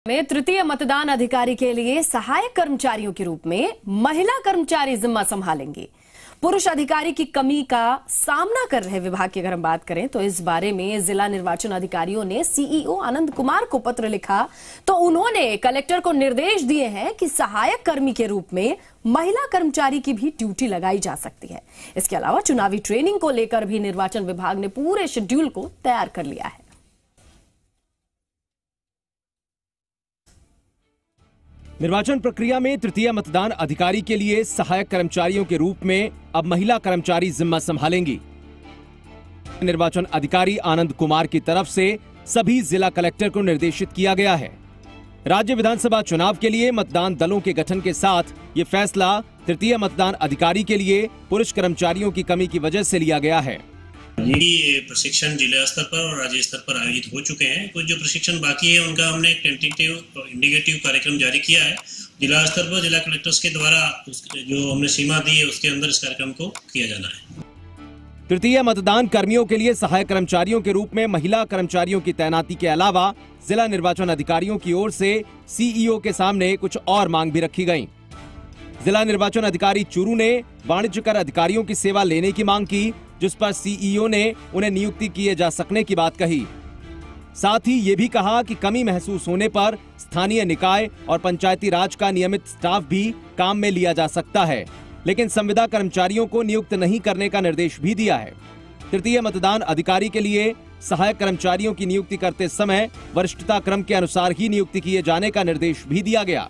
में तृतीय मतदान अधिकारी के लिए सहायक कर्मचारियों के रूप में महिला कर्मचारी जिम्मा संभालेंगे। पुरुष अधिकारी की कमी का सामना कर रहे विभाग की अगर हम बात करें तो इस बारे में जिला निर्वाचन अधिकारियों ने सीईओ आनंद कुमार को पत्र लिखा तो उन्होंने कलेक्टर को निर्देश दिए हैं कि सहायक कर्मी के रूप में महिला कर्मचारी की भी ड्यूटी लगाई जा सकती है। इसके अलावा चुनावी ट्रेनिंग को लेकर भी निर्वाचन विभाग ने पूरे शेड्यूल को तैयार कर लिया है। निर्वाचन प्रक्रिया में तृतीय मतदान अधिकारी के लिए सहायक कर्मचारियों के रूप में अब महिला कर्मचारी जिम्मा संभालेंगी। निर्वाचन अधिकारी आनंद कुमार की तरफ से सभी जिला कलेक्टर को निर्देशित किया गया है। राज्य विधानसभा चुनाव के लिए मतदान दलों के गठन के साथ ये फैसला तृतीय मतदान अधिकारी के लिए पुरुष कर्मचारियों की कमी की वजह से लिया गया है। ये प्रशिक्षण जिला स्तर पर और राज्य स्तर पर आयोजित हो चुके हैं। कुछ जो प्रशिक्षण बाकी है उनका हमने एक टेंटेटिव और इंडिकेटिव कार्यक्रम जारी किया है। जिला स्तर पर जिला कलेक्टर्स के द्वारा जो हमने सीमा दी है उसके अंदर इस कार्यक्रम को किया जाना है। तृतीय मतदान कर्मियों के लिए सहायक कर्मचारियों के रूप में महिला कर्मचारियों की तैनाती के अलावा जिला निर्वाचन अधिकारियों की ओर से सीईओ के सामने कुछ और मांग भी रखी गयी। जिला निर्वाचन अधिकारी चूरू ने वाणिज्य कर अधिकारियों की सेवा लेने की मांग की, जिस पर सीईओ ने उन्हें नियुक्ति किए जा सकने की बात कही। साथ ही ये भी कहा कि कमी महसूस होने पर स्थानीय निकाय और पंचायती राज का नियमित स्टाफ भी काम में लिया जा सकता है, लेकिन संविदा कर्मचारियों को नियुक्त नहीं करने का निर्देश भी दिया है। तृतीय मतदान अधिकारी के लिए सहायक कर्मचारियों की नियुक्ति करते समय वरिष्ठता क्रम के अनुसार ही नियुक्ति किए जाने का निर्देश भी दिया गया।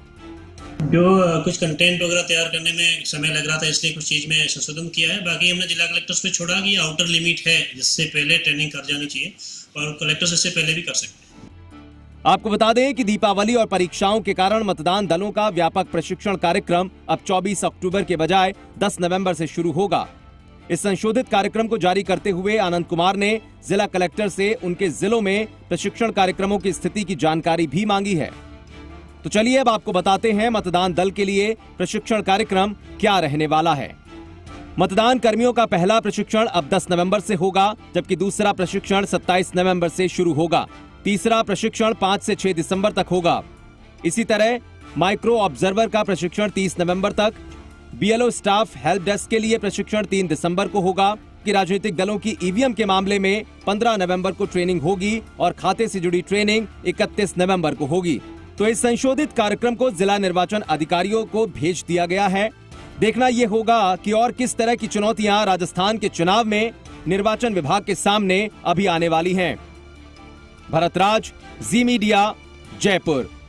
जो कुछ कंटेंट वगैरह तैयार करने में समय लग रहा था, इसलिए कुछ चीज में संशोधन किया है। बाकी हमने जिला कलेक्टर्स पे छोड़ा कि आउटर लिमिट है जिससे पहले ट्रेनिंग कर जानी चाहिए और कलेक्टर्स इससे पहले भी कर सकते हैं। आपको बता दें कि दीपावली और परीक्षाओं के कारण मतदान दलों का व्यापक प्रशिक्षण कार्यक्रम अब 24 अक्टूबर के बजाय 10 नवंबर से शुरू होगा। इस संशोधित कार्यक्रम को जारी करते हुए आनंद कुमार ने जिला कलेक्टर से उनके जिलों में प्रशिक्षण कार्यक्रमों की स्थिति की जानकारी भी मांगी है। तो चलिए अब आपको बताते हैं मतदान दल के लिए प्रशिक्षण कार्यक्रम क्या रहने वाला है। मतदान कर्मियों का पहला प्रशिक्षण अब 10 नवंबर से होगा, जबकि दूसरा प्रशिक्षण 27 नवंबर से शुरू होगा। तीसरा प्रशिक्षण 5 से 6 दिसंबर तक होगा। इसी तरह माइक्रो ऑब्जर्वर का प्रशिक्षण 30 नवंबर तक। बीएलओ स्टाफ हेल्प डेस्क के लिए प्रशिक्षण 3 दिसंबर को होगा। कि राजनीतिक दलों की ईवीएम के मामले में 15 नवंबर को ट्रेनिंग होगी और खाते से जुड़ी ट्रेनिंग 31 नवंबर को होगी। तो इस संशोधित कार्यक्रम को जिला निर्वाचन अधिकारियों को भेज दिया गया है। देखना यह होगा कि और किस तरह की चुनौतियां राजस्थान के चुनाव में निर्वाचन विभाग के सामने अभी आने वाली हैं। Bharatraj, Zee media, Jaipur.